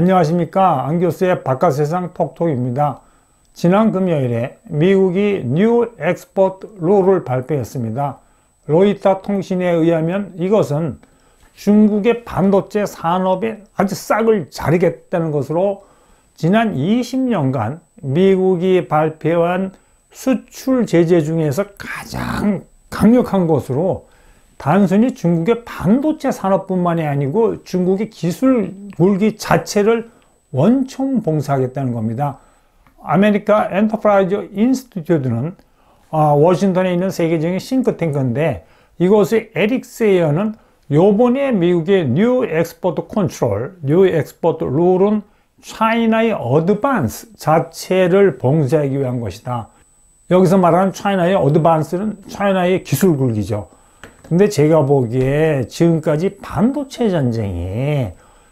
안녕하십니까, 안교수의 바깥세상 톡톡입니다. 지난 금요일에 미국이 뉴 엑스포트 룰을 발표했습니다. 로이터 통신에 의하면 이것은 중국의 반도체 산업에 아주 싹을 자르겠다는 것으로 지난 20년간 미국이 발표한 수출 제재 중에서 가장 강력한 것으로 단순히 중국의 반도체 산업뿐만이 아니고 중국의 기술 굴기 자체를 원천 봉쇄하겠다는 겁니다. 아메리카 엔터프라이즈 인스티튜트는 워싱턴에 있는 세계적인 싱크탱크인데, 이곳의 에릭 세이어는 요번에 미국의 뉴 엑스포트 컨트롤, 뉴 엑스포트 룰은 차이나의 어드밴스 자체를 봉쇄하기 위한 것이다. 여기서 말하는 차이나의 어드밴스는 차이나의 기술 굴기죠. 근데 제가 보기에 지금까지 반도체 전쟁이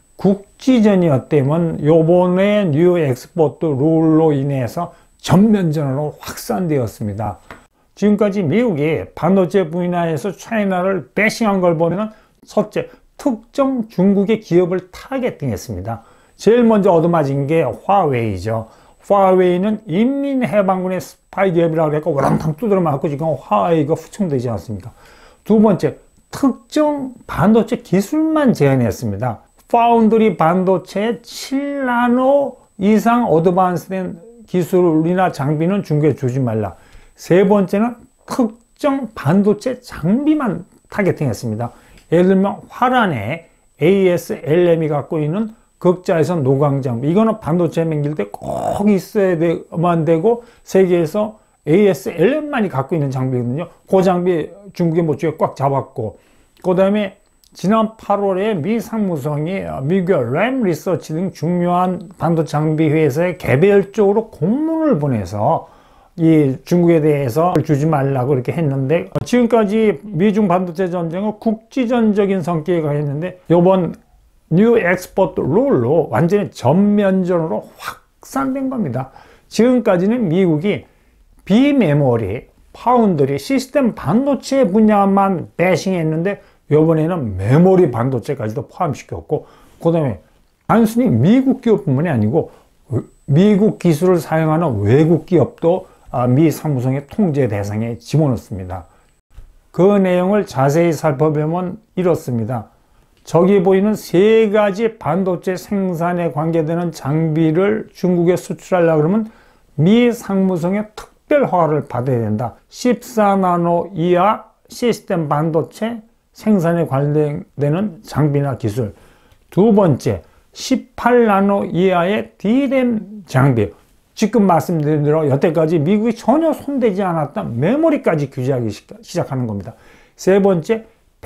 국지전이었다면 요번에 뉴 엑스포트 룰로 인해서 전면전으로 확산되었습니다. 지금까지 미국이 반도체 분야에서 차이나를 배싱한 걸 보면 첫째, 특정 중국의 기업을 타겟팅했습니다. 제일 먼저 얻어맞은 게 화웨이죠. 화웨이는 인민해방군의 스파이 기업이라고 해서 와랑탕 두드려 맞고 지금 화웨이가 후청되지 않습니까? 두 번째, 특정 반도체 기술만 제한했습니다. 파운드리 반도체의 7나노 이상 어드밴스된 기술이나 장비는 중국에 주지 말라. 세 번째는 특정 반도체 장비만 타겟팅했습니다. 예를 들면 화란의 ASLM이 갖고 있는 극자에서 노광 장비, 이거는 반도체 맹길 때 꼭 있어야만 되고 세계에서 ASLM만이 갖고 있는 장비거든요. 그 장비 중국의 모주에 꽉 잡았고, 그 다음에 지난 8월에 미 상무성이 미국의 램 리서치 등 중요한 반도체 장비 회사에 개별적으로 공문을 보내서 이 중국에 대해서 주지 말라고 이렇게 했는데, 지금까지 미중 반도체 전쟁은 국지전적인 성격이 했는데 이번 뉴 엑스포트 룰로 완전히 전면전으로 확산된 겁니다. 지금까지는 미국이 비메모리, 파운드리, 시스템 반도체 분야만 배싱했는데 이번에는 메모리 반도체까지도 포함시켰고, 그 다음에 단순히 미국 기업뿐만이 아니고 미국 기술을 사용하는 외국 기업도 미 상무성의 통제 대상에 집어넣습니다. 그 내용을 자세히 살펴보면 이렇습니다. 저기 보이는 세 가지 반도체 생산에 관계되는 장비를 중국에 수출하려고 그러면 미 상무성의 특별 허가를 받아야 된다. 14나노 이하 시스템 반도체 생산에 관련되는 장비나 기술. 두 번째, 18나노 이하의 D램 장비. 지금 말씀드린 대로 여태까지 미국이 전혀 손대지 않았던 메모리까지 규제하기 시작하는 겁니다. 세 번째,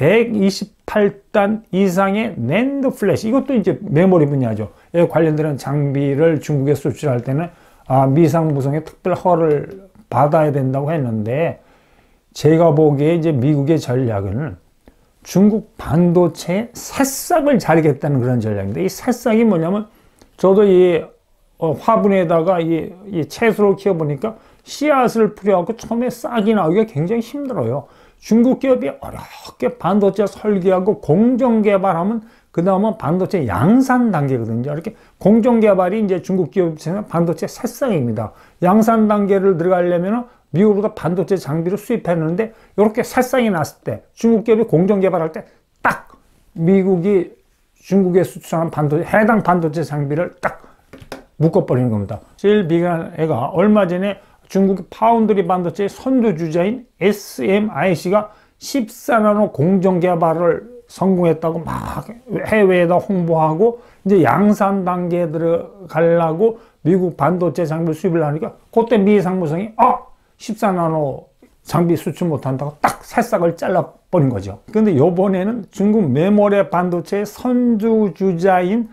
128단 이상의 낸드 플래시, 이것도 이제 메모리 분야죠. 에 관련되는 장비를 중국에 수출할 때는 미 상무성의 특별 허가를 받아야 된다고 했는데, 제가 보기에 이제 미국의 전략은 중국 반도체의 새싹을 자르겠다는 그런 전략인데, 이 새싹이 뭐냐면, 저도 이 화분에다가 이 채소를 키워보니까 씨앗을 뿌려갖고 처음에 싹이 나오기가 굉장히 힘들어요. 중국 기업이 어렵게 반도체 설계하고 공정 개발하면 그 다음은 반도체 양산 단계거든요. 이렇게 공정 개발이 이제 중국 기업에서는 반도체 새싹입니다. 양산 단계를 들어가려면 미국으로부터 반도체 장비를 수입했는데, 이렇게 새싹이 났을 때 중국 기업이 공정 개발할 때 딱 미국이 중국에 수출하는 반도체, 해당 반도체 장비를 딱 묶어버리는 겁니다. 제일 비관한 애가 얼마 전에 중국 파운드리 반도체의 선두주자인 SMIC가 14나노 공정 개발을 성공했다고 막 해외에다 홍보하고 이제 양산 단계에 들어가려고 미국 반도체 장비 수입을 하니까, 그때 미 상무성이 14나노 장비 수출 못한다고 딱 새싹을 잘라버린 거죠. 그런데 요번에는 중국 메모리 반도체의 선두주자인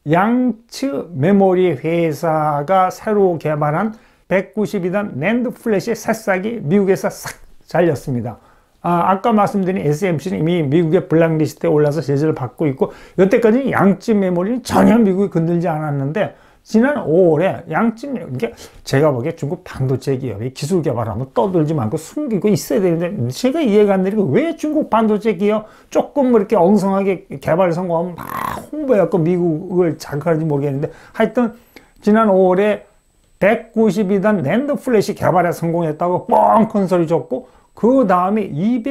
양츠 메모리 회사가 새로 개발한 192단 낸드 플래시 새싹이 미국에서 싹 잘렸습니다. 아까 말씀드린 SMC는 이미 미국의 블랙리스트에 올라서 제재를 받고 있고, 여태까지 양츠 메모리는 전혀 미국이 건들지 않았는데, 지난 5월에 양찜, 그러니까 제가 보기에 중국 반도체 기업이 기술 개발하면 떠들지 말고 숨기고 있어야 되는데, 제가 이해가 안 되는 게 왜 중국 반도체 기업 조금 이렇게 엉성하게 개발 성공하면 막 홍보해갖고 미국을 자극하는지 모르겠는데, 하여튼 지난 5월에 192단 낸드 플래시 개발에 성공했다고 뻥 큰 소리 쳤고, 그 다음에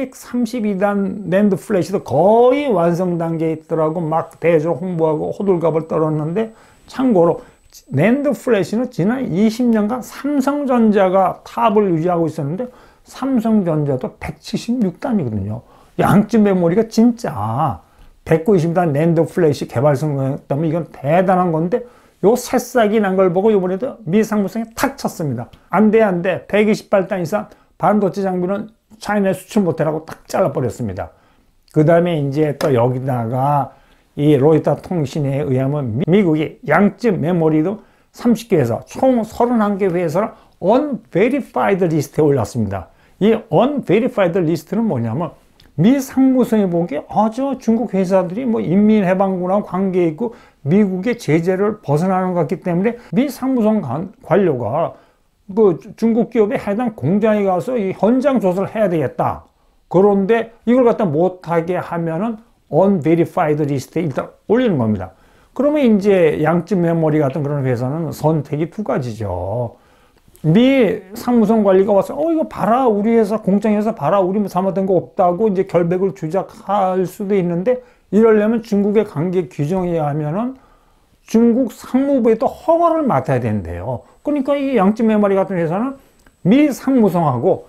232단 낸드 플래시도 거의 완성 단계에 있더라고 막 대조로 홍보하고 호들갑을 떨었는데, 참고로 낸드 플래시는 지난 20년간 삼성전자가 탑을 유지하고 있었는데, 삼성전자도 176단이거든요. 양찜 메모리가 진짜 190단 낸드 플래시 개발 성공했다면 이건 대단한 건데, 요 새싹이 난 걸 보고 이번에도 미 상무성에 탁 쳤습니다. 안 돼, 안 돼. 128단 이상 반도체 장비는 차이나에 수출 못해라고 딱 잘라버렸습니다. 그 다음에 이제 또 여기다가 이 로이터 통신에 의하면 미국이 양찜 메모리도 30개 회사, 총 31개 회사를 unverified 리스트에 올랐습니다. 이 unverified 리스트는 뭐냐면, 미 상무성이 보기에 저 중국 회사들이 뭐 인민해방군하고 관계 있고 미국의 제재를 벗어나는 것 같기 때문에 미 상무성 관료가 그 중국 기업의 해당 공장에 가서 이 현장 조사를 해야 되겠다. 그런데 이걸 갖다 못하게 하면은 unverified 리스트에 일단 올리는 겁니다. 그러면 이제 양찜 메모리 같은 그런 회사는 선택이 두 가지죠. 미 상무성 관리가 와서 이거 봐라, 우리 회사 공장에서 봐라, 우리 뭐 잘못된 거 없다고 이제 결백을 주작할 수도 있는데, 이러려면 중국의 관계 규정에 의하면은 중국 상무부에 또 허가를 맡아야 된대요. 그러니까 이 양찜 메모리 같은 회사는 미 상무성하고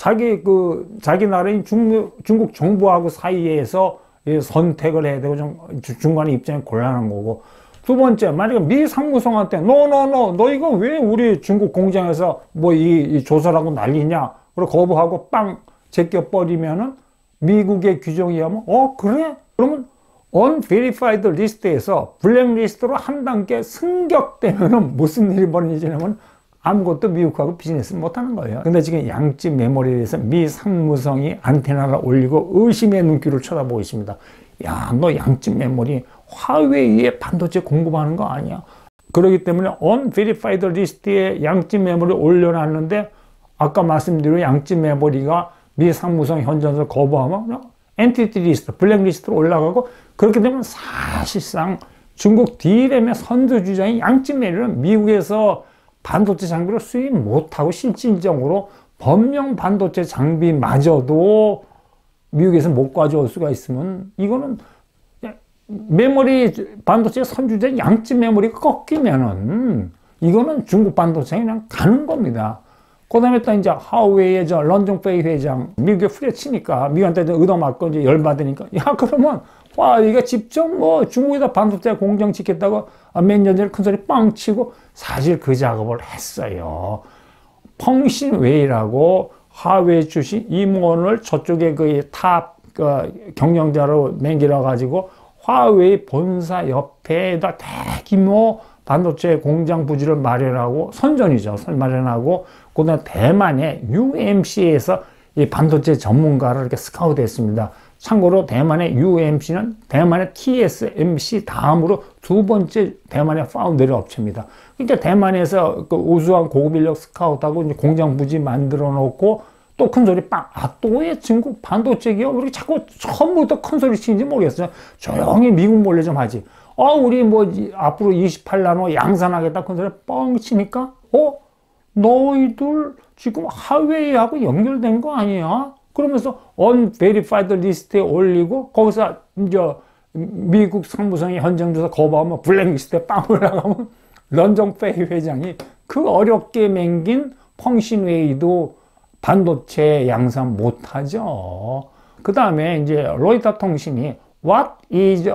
자기 나라인 중국 정부하고 사이에서 선택을 해야 되고 좀 중간에 입장이 곤란한 거고, 두 번째, 만약에 미 상무성한테 너 이거 왜 우리 중국 공장에서 뭐 이 조사라고 난리냐, 그리고 거부하고 빵 제껴버리면은 미국의 규정에 의하면 그래? 그러면 unverified 리스트에서 블랙리스트로 한 단계 승격되면은 무슨 일이 벌어지냐면 아무것도 미국하고 비즈니스 못하는 거예요. 근데 지금 양찜 메모리에 대해서 미 상무성이 안테나를 올리고 의심의 눈길을 쳐다보고 있습니다. 야, 너 양찜 메모리 화웨이에 반도체 공급하는 거 아니야? 그렇기 때문에 unverified 리스트에 양찜 메모리 올려놨는데, 아까 말씀드린 양찜 메모리가 미 상무성 현장에서 거부하면 엔티티 리스트, 블랙리스트로 올라가고, 그렇게 되면 사실상 중국 D램의 선두주자인 양찜 메모리는 미국에서 반도체 장비를 수입 못하고 실질적으로 범용 반도체 장비마저도 미국에서 못 가져올 수가 있으면, 이거는 메모리 반도체 선주자 양찜 메모리가 꺾이면은 이거는 중국 반도체에 그냥 가는 겁니다. 그 다음에 또 이제 하웨이의 런정페이 회장, 미국에 후려치니까 미국한테 얻어맞고 이제 열받으니까, 그러면 화웨이가 직접 뭐 중국에다 반도체 공장 짓겠다고 몇 년 전에 큰 소리 빵 치고 사실 그 작업을 했어요. 펑신웨이라고 화웨이 출신 임원을 저쪽에 그 탑 경영자로 맹기려 가지고 화웨이 본사 옆에다 대규모 반도체 공장 부지를 마련하고, 선전이죠. 마련하고, 그다음에 대만의 UMC에서 이 반도체 전문가를 이렇게 스카우트했습니다. 참고로 대만의 UMC는 대만의 TSMC 다음으로 두 번째 대만의 파운드리 업체입니다. 그러니까 대만에서 그 우수한 고급 인력 스카우트하고 이제 공장 부지 만들어 놓고, 또 큰 소리 빵! 또 왜 중국 반도체 기업 왜 이렇게 자꾸 처음부터 큰 소리 치는지 모르겠어요. 조용히 미국 몰래 좀 하지. 우리 뭐 앞으로 28나노 양산하겠다 큰 소리 뻥 치니까, 너희들 지금 하웨이하고 연결된 거 아니야? 그러면서 unverified 리스트에 올리고, 거기서 이제 미국 상무성이 현장조사 거부하면 블랙리스트에 빵 올라가면 런정페이 회장이 그 어렵게 맹긴 펑신웨이도 반도체 양산 못하죠. 그 다음에 이제 로이터 통신이 What is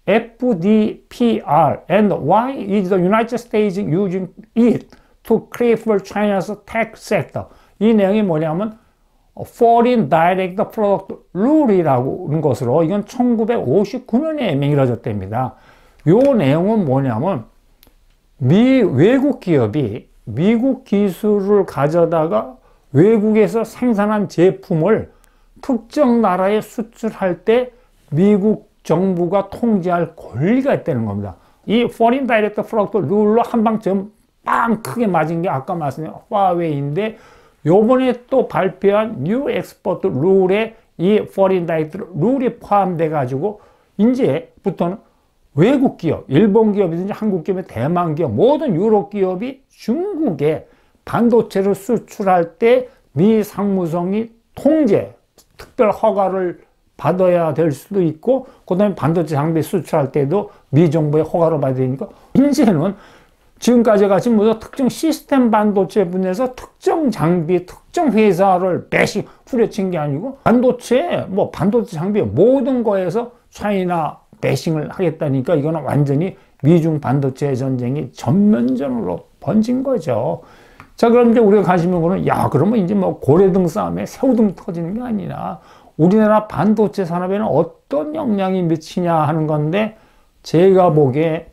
FDPR and why is the United States using it to cripple China's tech sector? 이 내용이 뭐냐면 Foreign Direct Product Rule이라고 하는 것으로, 이건 1959년에 만들어졌답니다. 요 내용은 뭐냐면 외국 기업이 미국 기술을 가져다가 외국에서 생산한 제품을 특정 나라에 수출할 때 미국 정부가 통제할 권리가 있다는 겁니다. 이 Foreign Direct Product 룰로 한 방 좀 빵 크게 맞은 게 아까 말씀드린 화웨이인데, 요번에 또 발표한 New Export 룰에 이 Foreign Direct 룰이 포함돼 가지고 이제부터는 외국 기업, 일본 기업이든지 한국 기업의 대만 기업, 모든 유럽 기업이 중국에 반도체를 수출할 때 미 상무성이 통제, 특별 허가를 받아야 될 수도 있고, 그 다음에 반도체 장비 수출할 때도 미 정부의 허가를 받아야 되니까, 이제는 지금까지 같이 무슨 특정 시스템 반도체 분야에서 특정 장비, 특정 회사를 배식 후려친 게 아니고, 반도체 장비 모든 거에서 차이나 배싱을 하겠다니까, 이거는 완전히 미중 반도체 전쟁이 전면전으로 번진 거죠. 자, 그럼 이제 우리가 관심 있는 거는, 야, 그러면 이제 뭐 고래등 싸움에 새우등 터지는 게 아니라 우리나라 반도체 산업에는 어떤 영향이 미치냐 하는 건데, 제가 보기에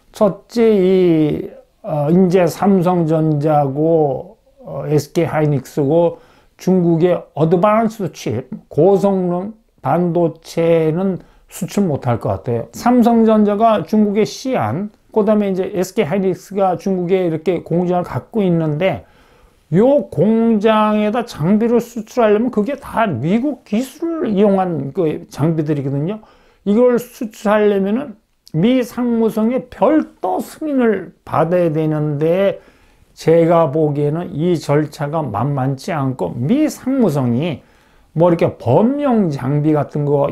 첫째 이제 삼성전자고 SK하이닉스고 중국의 어드밴스드 칩, 고성능 반도체는 수출 못할 것 같아요. 삼성전자가 중국의 시안, 그 다음에 이제 SK하이닉스가 중국에 이렇게 공장을 갖고 있는데, 요 공장에다 장비를 수출하려면 그게 다 미국 기술을 이용한 그 장비들이거든요. 이걸 수출하려면은 미 상무성의 별도 승인을 받아야 되는데, 제가 보기에는 이 절차가 만만치 않고, 미 상무성이 뭐 이렇게 범용 장비 같은 거,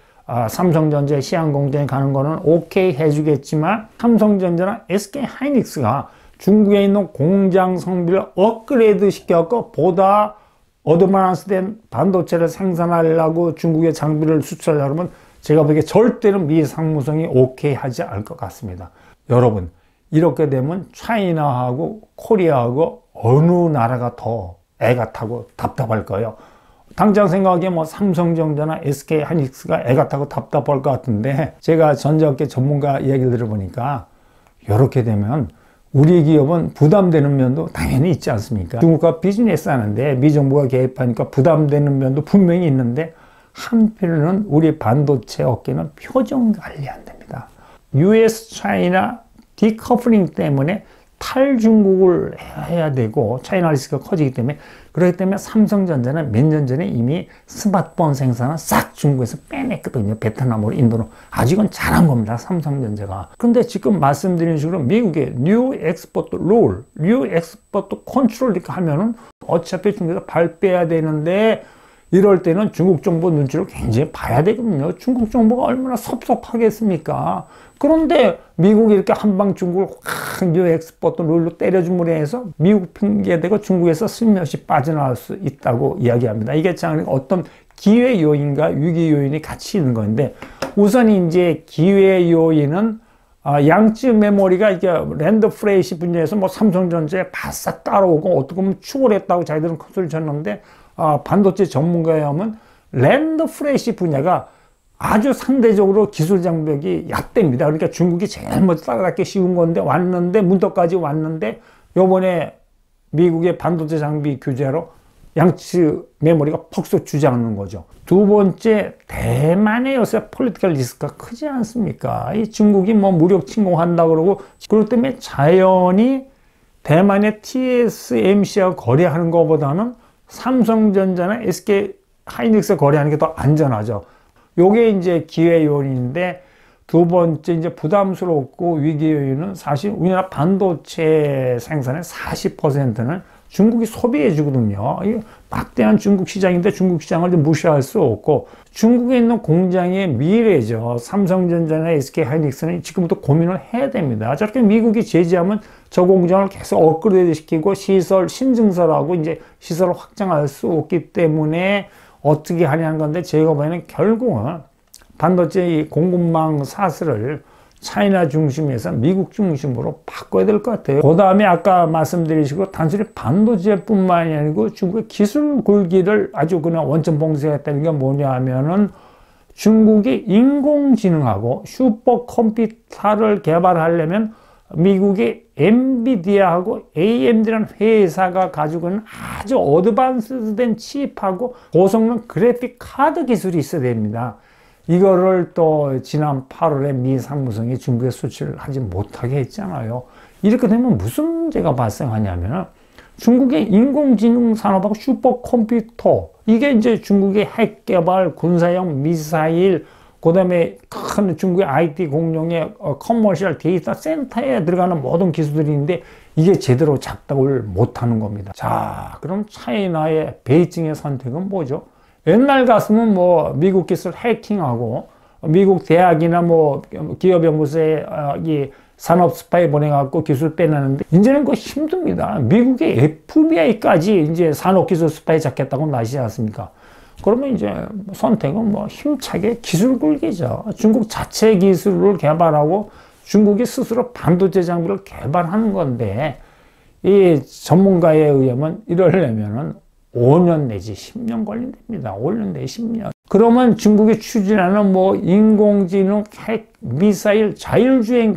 삼성전자 시안 공장에 가는 거는 오케이 해주겠지만, 삼성전자나 SK하이닉스가 중국에 있는 공장 성비를 업그레이드 시켜서 보다 어드밴스된 반도체를 생산하려고 중국의 장비를 수출하려고 하면, 제가 보기에 절대로 미 상무성이 오케이 하지 않을 것 같습니다. 여러분, 이렇게 되면 차이나하고 코리아하고 어느 나라가 더 애가 타고 답답할 거예요? 당장 생각하기에 뭐 삼성전자나 SK하이닉스가 애가 타고 답답할 것 같은데, 제가 전자업계 전문가 얘기를 들어보니까 이렇게 되면 우리 기업은 부담되는 면도 당연히 있지 않습니까? 중국과 비즈니스 하는데 미 정부가 개입하니까 부담되는 면도 분명히 있는데, 한편으로는 우리 반도체 업계는 표정 관리 안 됩니다. US, 차이나 디커플링 때문에 탈중국을 해야 되고, 차이나 리스크가 커지기 때문에, 그렇기 때문에 삼성전자는 몇 년 전에 이미 스마트폰 생산을 싹 중국에서 빼냈거든요. 베트남으로, 인도로. 아직은 잘한 겁니다, 삼성전자가. 그런데 지금 말씀드린 식으로 미국의 New Export Rule, New Export Control 이렇게 하면은 어차피 중국에서 발 빼야 되는데, 이럴 때는 중국 정부 눈치를 굉장히 봐야 되거든요. 중국 정부가 얼마나 섭섭하겠습니까? 그런데 미국이 이렇게 한방 중국을 확 뉴 엑스포트 룰로 때려줌으로 해서 미국 핑계대고 중국에서 슬며시 빠져나올 수 있다고 이야기합니다. 이게 참 어떤 기회 요인과 위기 요인이 같이 있는 건데, 우선 이제 기회 요인은 양쯔 메모리가 이게 랜드 프레시 분야에서 뭐 삼성전자에 바싹 따라오고 어떻게 보면 추월했다고 자기들은 큰 소리 쳤는데, 반도체 전문가에 하면 랜드 프레시 분야가 아주 상대적으로 기술 장벽이 얕답니다. 그러니까 중국이 제일 먼저 따라잡기 쉬운 건데 왔는데, 문턱까지 왔는데, 요번에 미국의 반도체 장비 규제로 양쯔 메모리가 퍽 주저앉는 거죠. 두 번째, 대만의 요새 폴리티컬 리스크가 크지 않습니까? 이 중국이 뭐 무력 침공한다 그러고, 그렇기 때문에 자연히 대만의 TSMC와 거래하는 것보다는 삼성전자나 SK하이닉스 거래하는 게 더 안전하죠. 요게 이제 기회 요인인데, 두 번째 이제 부담스럽고 위기 요인은 사실 우리나라 반도체 생산의 40%는 중국이 소비해 주거든요. 막대한 중국 시장인데 중국 시장을 무시할 수 없고, 중국에 있는 공장의 미래죠. 삼성전자나 SK하이닉스는 지금부터 고민을 해야 됩니다. 저렇게 미국이 제재하면 저 공장을 계속 업그레이드 시키고 시설 신증설하고 이제 시설을 확장할 수 없기 때문에 어떻게 하냐는 건데, 제가 보기에는 결국은 반도체 이 공급망 사슬을 차이나 중심에서 미국 중심으로 바꿔야 될 것 같아요. 그 다음에 아까 말씀드리시고, 단순히 반도체뿐만이 아니고 중국의 기술 굴기를 아주 그냥 원천 봉쇄했다는 게 뭐냐 하면은, 중국이 인공지능하고 슈퍼컴퓨터를 개발하려면 미국의 엔비디아하고 AMD라는 회사가 가지고 있는 아주 어드밴스된 칩하고 고성능 그래픽 카드 기술이 있어야 됩니다. 이거를 또 지난 8월에 미 상무성이 중국에 수출을 하지 못하게 했잖아요. 이렇게 되면 무슨 문제가 발생하냐면 중국의 인공지능 산업하고 슈퍼컴퓨터, 이게 이제 중국의 핵 개발, 군사용 미사일, 그 다음에 큰 중국의 IT 공룡의 커머셜 데이터 센터에 들어가는 모든 기술들인데 이게 제대로 작동을 못하는 겁니다. 자, 그럼 차이나의 베이징의 선택은 뭐죠? 옛날 같으면 뭐 미국 기술 해킹하고 미국 대학이나 뭐 기업 연구소에 이 산업 스파이 보내갖고 기술 빼내는데 이제는 그거 힘듭니다. 미국의 FBI까지 이제 산업기술 스파이 잡겠다고 나시지 않습니까? 그러면 이제 선택은 뭐 힘차게 기술 굴기죠. 중국 자체 기술을 개발하고 중국이 스스로 반도체 장비를 개발하는 건데 이 전문가에 의하면 이러려면은 5년 내지 10년 걸린답니다. 5년 내지 10년. 그러면 중국이 추진하는 뭐 인공지능, 핵, 미사일, 자율주행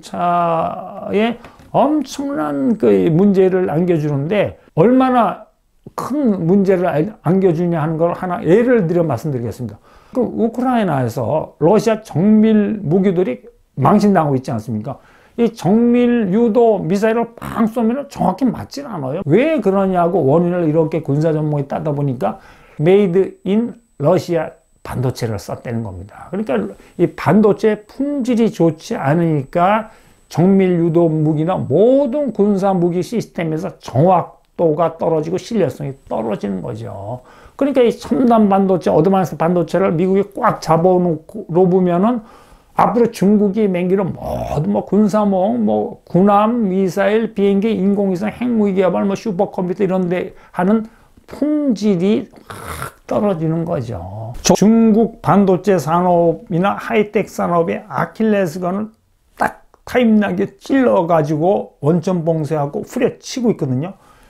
자동차에 엄청난 그 문제를 안겨주는데 얼마나 큰 문제를 안겨주냐 하는 걸 하나 예를 들어 말씀드리겠습니다. 그 우크라이나에서 러시아 정밀 무기들이 망신당하고 있지 않습니까? 이 정밀 유도 미사일을 팡 쏘면 정확히 맞질 않아요. 왜 그러냐고 원인을 이렇게 군사 전문가에 따다 보니까 메이드 인 러시아 반도체를 썼다는 겁니다. 그러니까 이 반도체 품질이 좋지 않으니까 정밀 유도 무기나 모든 군사 무기 시스템에서 정확도가 떨어지고 신뢰성이 떨어지는 거죠. 그러니까 이 첨단 반도체, 어드밴스 반도체를 미국이 꽉 잡아놓으면은 앞으로 중국이 맹기로 모든 뭐 군사모, 뭐 군함, 미사일, 비행기, 인공위성, 핵무기 개발, 뭐 슈퍼컴퓨터 이런 데 하는 품질이 확 떨어지는 거죠. 중국 반도체 산업이나 하이텍 산업의 아킬레스건을 딱 타임나게 찔러가지고 원천 봉쇄하고 후려치고 있거든요.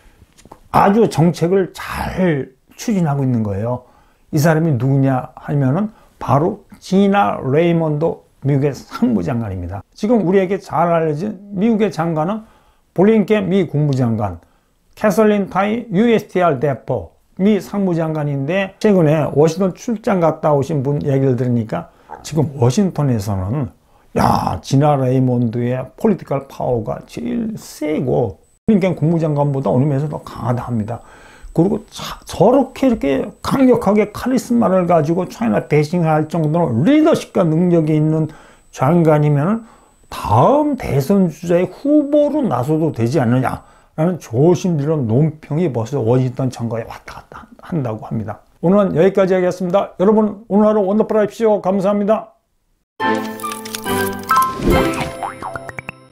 아주 정책을 잘 추진하고 있는 거예요. 이 사람이 누구냐 하면은 바로 지나 레이먼드 미국의 상무장관입니다. 지금 우리에게 잘 알려진 미국의 장관은 블링켄 미 국무장관, 캐설린 타이 USTR 대표 미 상무장관인데 최근에 워싱턴 출장 갔다 오신 분 얘기를 들으니까 지금 워싱턴에서는 야, 지나 레이먼드의 폴리티컬 파워가 제일 세고 블링켄 국무장관보다 어느 면에서 더 강하다 합니다. 그리고 저렇게 이렇게 강력하게 카리스마를 가지고 차이나 배신할 정도로 리더십과 능력이 있는 장관이면 다음 대선 주자의 후보로 나서도 되지 않느냐라는 조심스러운 논평이 벌써 워싱턴 정가에 왔다 갔다 한다고 합니다. 오늘은 여기까지 하겠습니다. 여러분 오늘 하루 원더풀 하십시오. 감사합니다.